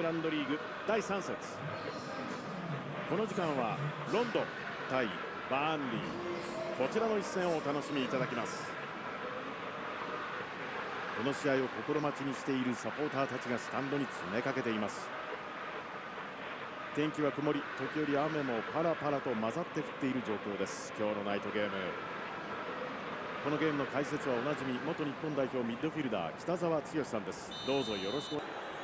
ランドリーグ第3節。この時間はロンドン対バーンリー、こちらの一戦をお楽しみいただきます。この試合を心待ちにしているサポーターたちがスタンドに詰めかけています。天気は曇り、時折雨もパラパラと混ざって降っている状況です。今日のナイトゲーム、このゲームの解説はおなじみ元日本代表ミッドフィルダー北澤剛さんです。どうぞよろしく。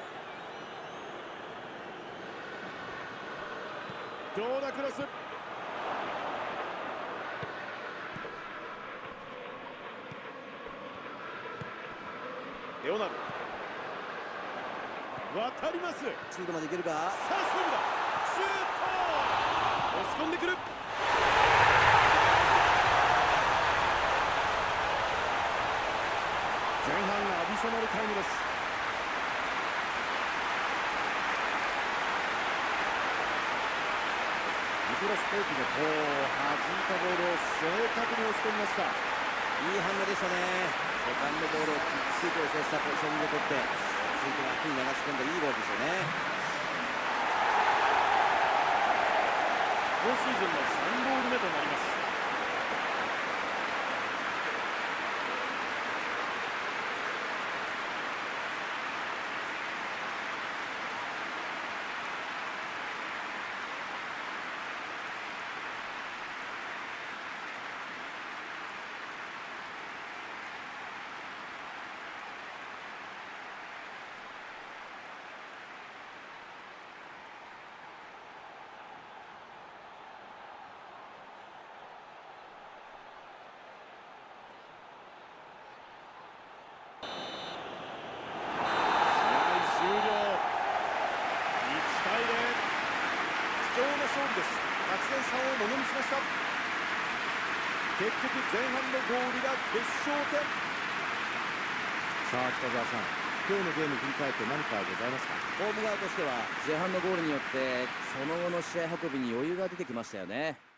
どうだクロス、レオナルド渡ります。 シュートまでいけるか。 さあ勝負だ、シュート、押し込んでくる。前半アディショナルタイムです。ニコラス・ポークが弾いたボールを正確に押し込みました。 いい反応でしたね。セカンドボールをきっちりと寄せしたポジションで取って、ついて楽に流し込んだいいボールですよね。 今シーズンの3ゴール目となります。勝利です。勝ち点3をものにしました。結局前半のゴールが決勝点。さあ北澤さん、今日のゲーム振り返って何かございますか。 ホーム側としては前半のゴールによってその後の試合運びに余裕が出てきましたよね。